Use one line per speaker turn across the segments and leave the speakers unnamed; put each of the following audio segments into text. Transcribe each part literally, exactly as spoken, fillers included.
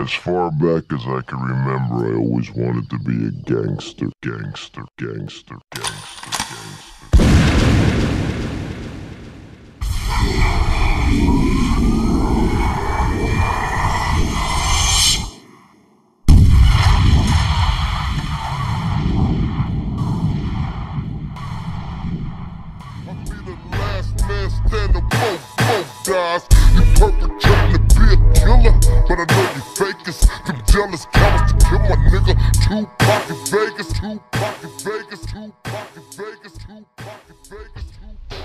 As far back as I can remember, I always wanted to be a gangster, gangster, gangster, gangster, gangster.
You perpetrating to be a killer, but I know you fakers. Them jealous cowards to kill my nigga. Tupac in Vegas, Tupac in Vegas, Tupac in Vegas, Tupac in Vegas, Tupac.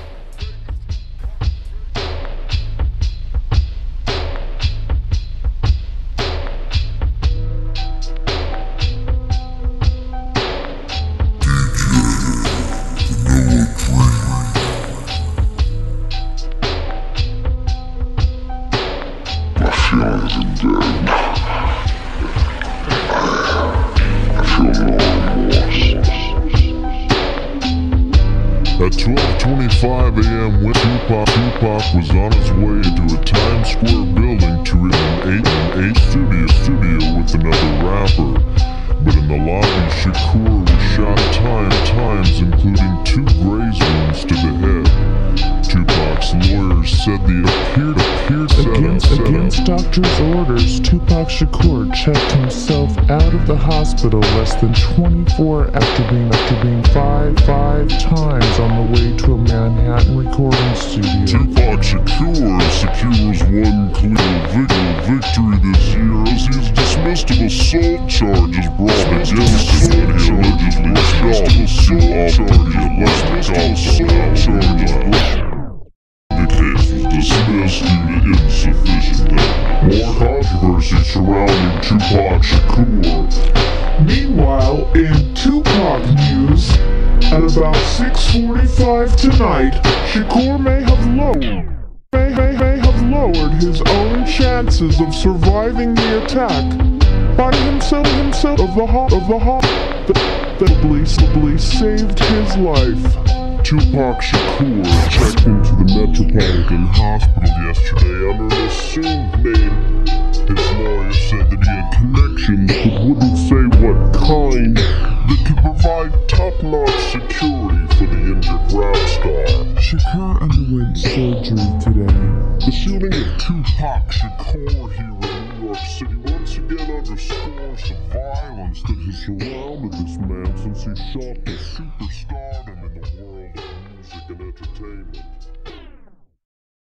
At twelve twenty-five a m when Tupac, Tupac was on his way to a Times Square building to read an eight an eight studio studio with another rapper. But in the lobby, Shakur was shot time times, including two graze wounds to the head. Tupac's lawyers said the appeared appeared
against,
set up,
against
set
doctor's orders. Tupac Shakur checked himself out of the hospital less than twenty-four after being after being five five times on the way to a Manhattan recording studio.
Tupac Shakur secures one clear victory this year as he is dismissed of assault charges brought against him when he allegedly shot two assault charges. The case was dismissed due to insufficient evidence. More controversy surrounding Tupac Shakur.
Meanwhile, in Tupac news, at about six forty-five tonight, Shakur may have lowered may, may, may have lowered his own chances of surviving the attack by himself himself of the hop of the hop that probably saved his life.
Tupac Shakur checked into the Metropolitan Hospital yesterday under an assumed name. His lawyer said that he had connections, but wouldn't say what kind, that could provide top-notch security for the injured rap star.
Shakur underwent surgery today.
The shooting of Tupac Shakur here in New York City once again underscores the violence that has surrounded this man since he shot the superstardom in the world of music and entertainment.